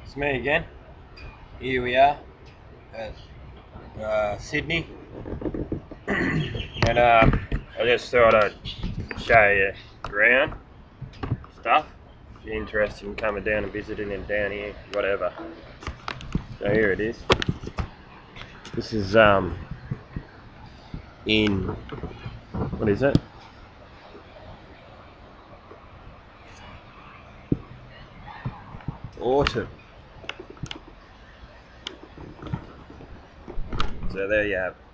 It's me again. Here we are at Sydney, and I just thought I'd show you around stuff. If you're interested in coming down and visiting and down here, whatever. So here it is. This is in, what is it? Autumn. So there you have it.